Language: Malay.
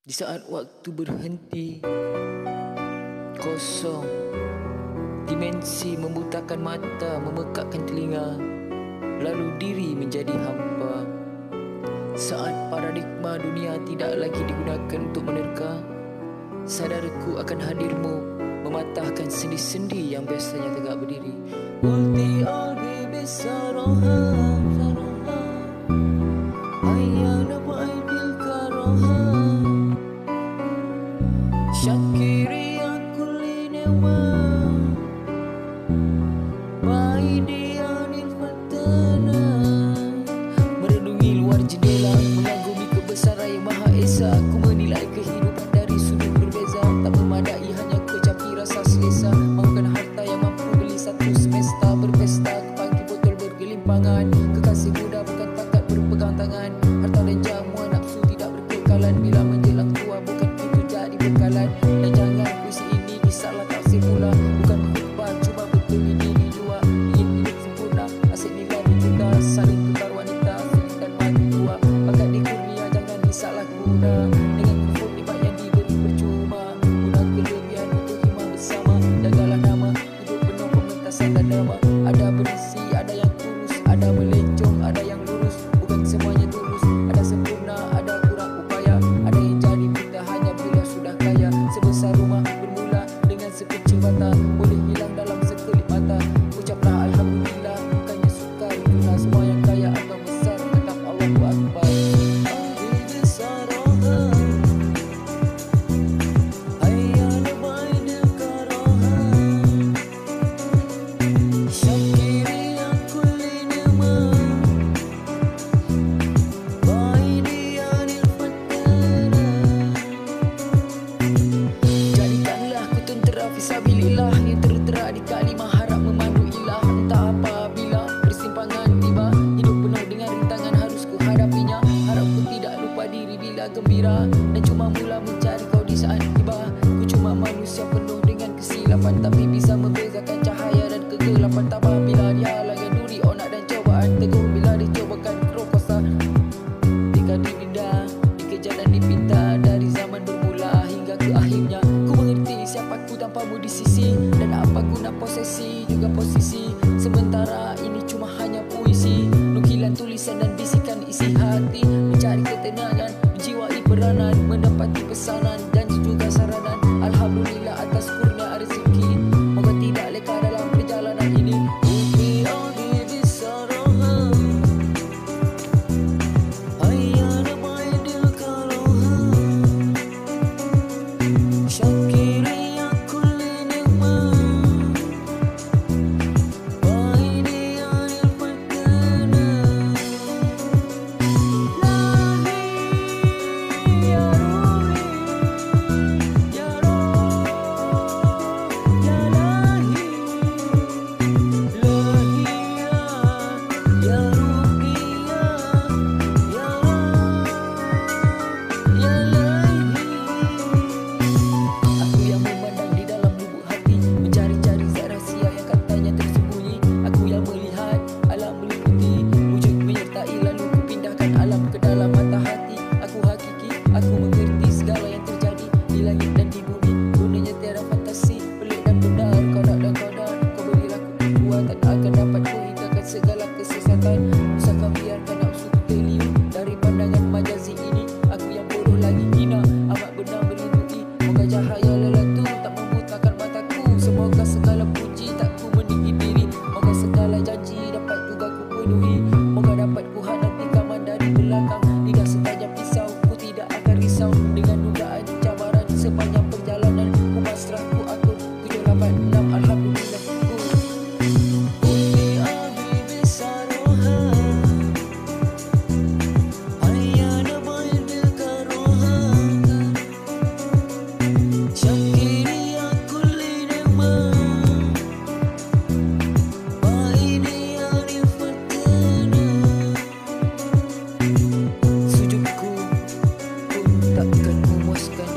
Di saat waktu berhenti, kosong, dimensi membutakan mata, memekakkan telinga, lalu diri menjadi hampa. Saat paradigma dunia tidak lagi digunakan untuk menerka, sadarku akan hadirmu mematahkan sendi-sendi yang biasanya tegak berdiri. Ulti albi bisaroha ayana ba'idil karoha syakiri kulli ni'ma baidianil fatana. Merenungi luar jendela, mengagumi kebesaran yang Maha Esa. Aku menilai kehidupan dari sudut berbeza, tak memadai hanya kecapi rasa selesa. Mahukan harta yang mampu beli satu semesta, berpesta kepagi botol bergelimpangan. Kekasih muda bukan takat berpegang tangan, harta dan jamuan nafsu tidak berkekalan. Bila menjelang tua bukan itu jadi bekalan. Dan jangan puisi ini disalah tafsir pula, bukan khutbah cuma betul ini di luar. Ingin hidup sempurna, asyik nilai ditunda, saling tukar wanita, sulit dan mati tua. Bakat di kurnia jangan disalah guna, dengan kufur nikmat yang diberi percuma. Guna kelebihan untuk himah bersama, jagalah nama, hidup penuh pementasan dan drama. Ada berisi, ada yang tulus, ada melencong, ada yang lurus. Bukan semuanya tulus, ada sempurna, ada kurang upaya. Ada yang jadi buta hanya bila sudah kaya. Sebesar rumah bermula dengan sekecil bata, boleh hilang dalam sekelip mata. Ucaplah Alhamdulillah, bukannya suka guna. Semua yang kaya atau besar tetap Allahu Akbar. Jadikanlah aku tentera fisabilillah yang tertera di kalimah harap memandu ilah. Entah apabila persimpangan tiba, hidup penuh dengan rintangan harus ku hadapinya. Harapku tidak lupa diri bila gembira, dan cuma mula mencari kau di saat tiba. Ku cuma manusia penuh dengan kesilapan, tapi bisa membezakan cahaya dan kegelapan. Tabah bila dihalangi duri, onak dan cobaan. Teguh bila dicobakan kerokosa, jika didenda, dikejar dan dipinta. Dari zaman bermula hingga ke akhirnya, ku mengerti siapa ku tanpamu di sisi, dan apa guna posesi juga posisi. Sementara ini cuma hanya puisi, nukilan tulisan dan bisikan isi hati. Mencari ketenangan, menjiwai peranan, mendapati pesanan dan juga saranan. Alhamdulillah atas kurnia rezeki, moga tidak leka dalam perjalanan ini. Ubi albi bisaroha ayana ba'idil karoha syakiri kulli ni'ma baidianil fatana. Lahi ya Ruhi ya Roh ya Lahi, Lahi ya Ruhi ya Roh ya Lahi. Aku yang memandang di dalam lubuk hati, mencari-cari zat rahsia yang katanya tersembunyi. Aku yang melihat alam meliputi, wujud menyertai lalu kupindahkan alam ke dalam mata hati. Aku hakiki, aku mengerti segala yang terjadi di langit dan di bumi. Gunanya tiada fantasi, pelik dan benar. Qada dan qadar, kau berilah ku kekuatan akan dapat kuhindarkan segala kesesatan. Usahkah biarkan nafsu ku terliur dari pandangan majazi ini. Aku yang bodoh lagi hina, amat benar melindungi. Moga cahaya lelatu tak membutakan mataku. Semoga segala puji tak ku meninggi diri. Moga segala janji dapat juga ku penuhi. Moga dapat ku hadapi kaman dari belakang. Lidah setajam pisau, ku tidak akan risau dengan dugaan cabaran sepanjang perjalanan. Ku pasrah, ku atur 786 Alhamdulillah syukur. Ubi albi bisaroha ayana ba'idil karoha syakiri kulli ni'ma baidianil fatana. Sujudku pun takkan memuaskan